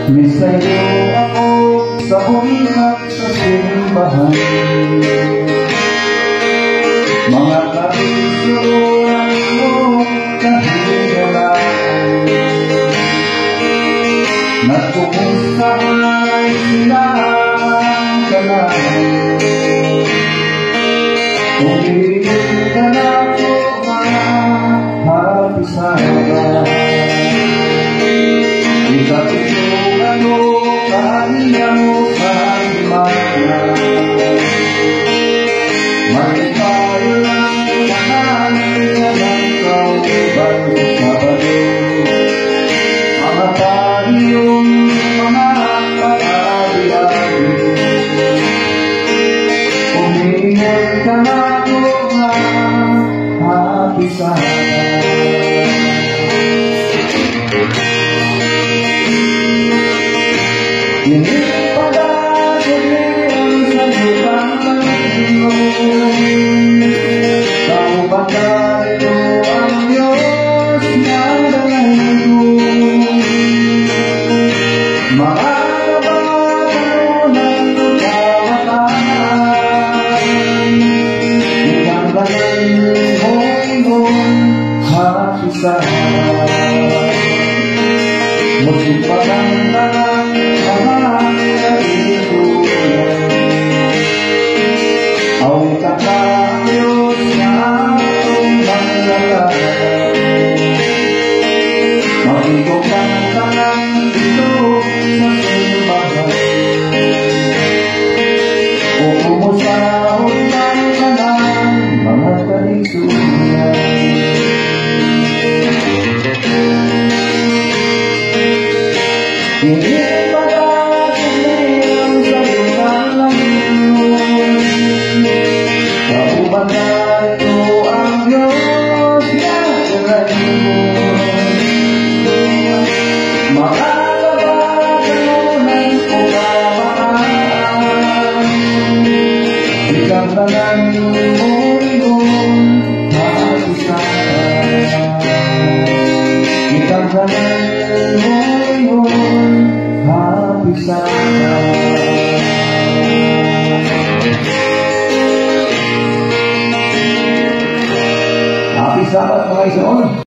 Misayo ako sa bumimak sa simbahan. Mga kapisuran mo kahigalaan, nagkumusta ay silang kalahan. Kung ibigin ka na po mahapisahan, ikapisuran mo kanya mo sa himala. Mali tayo lang lahat ng kauban sa balo. Mga tayong mga pag-aari-ari, umingon ka na po mahapisahan. Hindi pag-agulian sa lupang Panginoon, kauban narito ang Diyos na dalago. Mga kabatanunan kabataan, ikang galing hapisahan. Magsipagan na lang ang kaibigan, awitan ka ang Diyos na atong manlalaan. Magigugtan ka lang dito sa simbahan, o kumusahod lang ka lang mga kaisuyan. Hindi pag-agulian sa lupang Panginoon, kauban narito ang Diyos na dalago. Mga kabatanunan o kabataan, ikang tanan-ingon hapisahan. Ikang tanan-ingon hapisahan. Happy Sabbath mga isoon.